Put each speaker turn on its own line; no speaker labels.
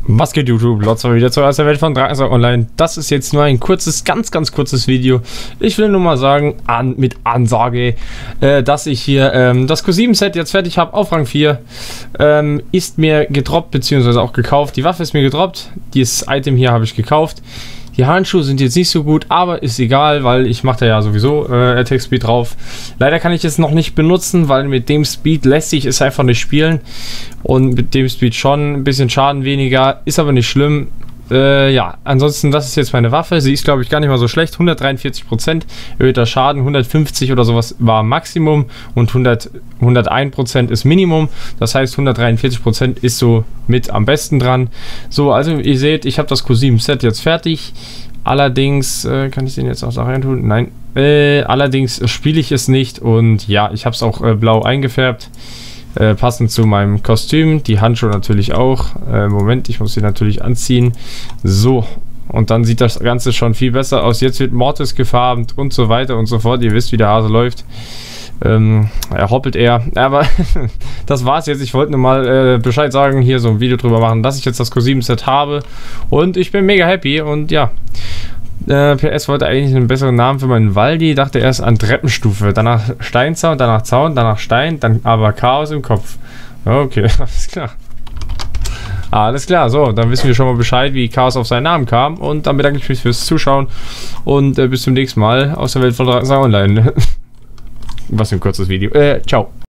Was geht YouTube? Lotz mal wieder zur ersten Welt von Drakensang Online. Das ist jetzt nur ein kurzes, ganz kurzes Video. Ich will nur mal sagen, mit Ansage, dass ich hier das Q7-Set jetzt fertig habe auf Rang 4. Ist mir gedroppt, beziehungsweise auch gekauft. Die Waffe ist mir gedroppt. Dieses Item hier habe ich gekauft. Die Handschuhe sind jetzt nicht so gut, aber ist egal, weil ich mache da ja sowieso Attack Speed drauf. Leider kann ich es noch nicht benutzen, weil mit dem Speed lässt sich es einfach nicht spielen. Und mit dem Speed schon ein bisschen Schaden weniger, ist aber nicht schlimm. Ja, ansonsten, das ist jetzt meine Waffe. Sie ist, glaube ich, gar nicht mal so schlecht. 143% erhöhter Schaden, 150 oder sowas war Maximum und 101% ist Minimum. Das heißt, 143% ist so mit am besten dran. So, also ihr seht, ich habe das Q7-Set jetzt fertig. Allerdings, kann ich den jetzt auch da rein tun? Nein. Allerdings spiele ich es nicht und ja, ich habe es auch blau eingefärbt. Passend zu meinem Kostüm, die Handschuhe natürlich auch. Moment, ich muss sie natürlich anziehen. So, und dann sieht das Ganze schon viel besser aus. Jetzt wird Mortis gefarbt und so weiter und so fort. Ihr wisst, wie der Hase läuft. Er hoppelt eher. Aber das war's jetzt. Ich wollte nur mal Bescheid sagen, hier so ein Video drüber machen, dass ich jetzt das Q7-Set habe. Und ich bin mega happy und ja. PS wollte eigentlich einen besseren Namen für meinen Waldi, dachte erst an Treppenstufe, danach Steinzaun, danach Zaun, danach Stein, dann aber Chaos im Kopf. Okay, alles klar. Alles klar, so, dann wissen wir schon mal Bescheid, wie Chaos auf seinen Namen kam und dann bedanke ich mich fürs Zuschauen und bis zum nächsten Mal aus der Welt von Drakensang Online. Was für ein kurzes Video. Ciao.